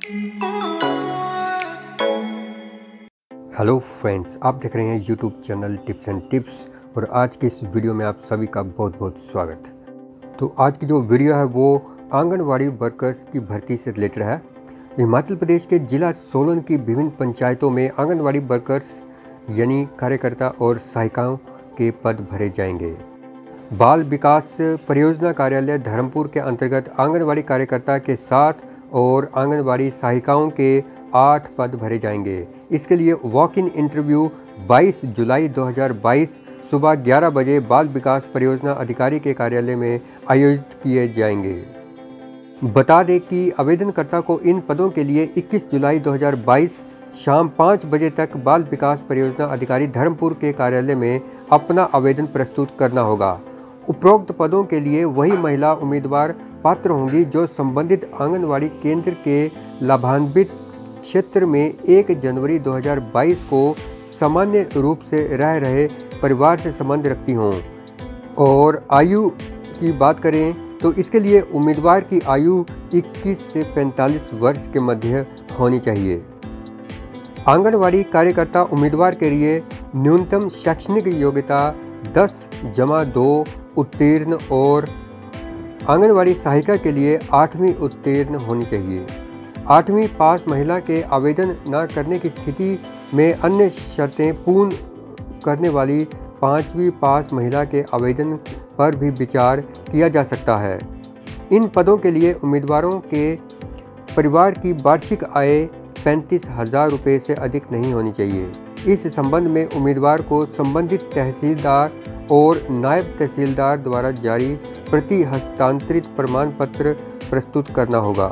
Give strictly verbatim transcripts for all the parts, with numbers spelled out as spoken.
Hello friends, आप देख रहे हैं YouTube channel tips and tips और आज की इस वीडियो में आप सभी का बहुत बहुत स्वागत है। तो आज की जो वीडियो है वो आंगनवाड़ी वर्कर्स की भर्ती से रिलेटेड है। हिमाचल प्रदेश के जिला सोलन की विभिन्न पंचायतों में आंगनवाड़ी वर्कर्स यानी कार्यकर्ता और सहायिकाओं के पद भरे जाएंगे। बाल विकास परियोजना कार्यालय धर्मपुर के अंतर्गत आंगनवाड़ी कार्यकर्ता के साथ और आंगनवाड़ी सहायिकाओं के आठ पद भरे जाएंगे। इसके लिए वॉक इन इंटरव्यू बाईस जुलाई दो हज़ार बाईस सुबह ग्यारह बजे बाल विकास परियोजना अधिकारी के कार्यालय में आयोजित किए जाएंगे। बता दें कि आवेदनकर्ता को इन पदों के लिए इक्कीस जुलाई दो हज़ार बाईस शाम पाँच बजे तक बाल विकास परियोजना अधिकारी धर्मपुर के कार्यालय में अपना आवेदन प्रस्तुत करना होगा। उपरोक्त पदों के लिए वही महिला उम्मीदवार पात्र होंगी जो संबंधित आंगनवाड़ी केंद्र के लाभान्वित क्षेत्र में एक जनवरी दो हज़ार बाईस को सामान्य रूप से रह रहे परिवार से संबंध रखती हों। और आयु की बात करें तो इसके लिए उम्मीदवार की आयु इक्कीस से पैंतालीस वर्ष के मध्य होनी चाहिए। आंगनवाड़ी कार्यकर्ता उम्मीदवार के लिए न्यूनतम शैक्षणिक योग्यता दस जमा दो उत्तीर्ण और आंगनवाड़ी सहायिका के लिए आठवीं उत्तीर्ण होनी चाहिए। आठवीं पास महिला के आवेदन न करने की स्थिति में अन्य शर्तें पूर्ण करने वाली पाँचवीं पास महिला के आवेदन पर भी विचार किया जा सकता है। इन पदों के लिए उम्मीदवारों के परिवार की वार्षिक आय पैंतीस हजार रुपये से अधिक नहीं होनी चाहिए। इस संबंध में उम्मीदवार को संबंधित तहसीलदार और नायब तहसीलदार द्वारा जारी प्रति हस्तांतरित प्रमाण पत्र प्रस्तुत करना होगा।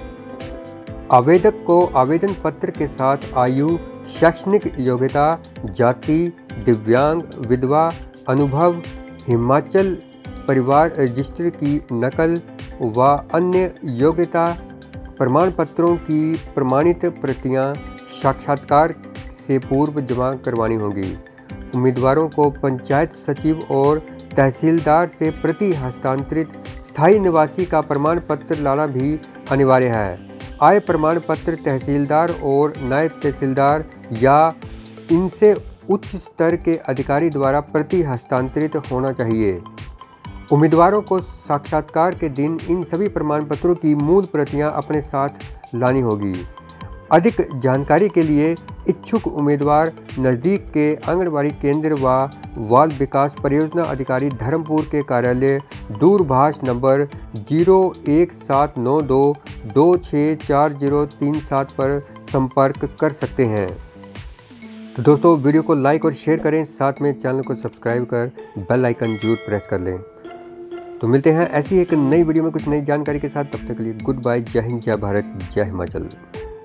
आवेदक को आवेदन पत्र के साथ आयु, शैक्षणिक योग्यता, जाति, दिव्यांग, विधवा, अनुभव, हिमाचल परिवार रजिस्टर की नकल व अन्य योग्यता प्रमाण पत्रों की प्रमाणित प्रतियां साक्षात्कार से पूर्व जमा करवानी होगी। उम्मीदवारों को पंचायत सचिव और तहसीलदार से प्रति हस्तांतरित स्थायी निवासी का प्रमाण पत्र लाना भी अनिवार्य है। आय प्रमाण पत्र तहसीलदार और नायब तहसीलदार या इनसे उच्च स्तर के अधिकारी द्वारा प्रति हस्तांतरित होना चाहिए। उम्मीदवारों को साक्षात्कार के दिन इन सभी प्रमाण पत्रों की मूल प्रतियां अपने साथ लानी होगी। अधिक जानकारी के लिए इच्छुक उम्मीदवार नज़दीक के आंगनवाड़ी केंद्र व बाल विकास परियोजना अधिकारी धर्मपुर के कार्यालय दूरभाष नंबर जीरो एक सात नौ दो दो छः चार जीरो तीन सात पर संपर्क कर सकते हैं। तो दोस्तों, वीडियो को लाइक और शेयर करें, साथ में चैनल को सब्सक्राइब कर बेल आइकन जरूर प्रेस कर लें। तो मिलते हैं ऐसी एक नई वीडियो में कुछ नई जानकारी के साथ। तब तक के लिए गुड बाय। जय हिंद, जय भारत, जय हिमाचल।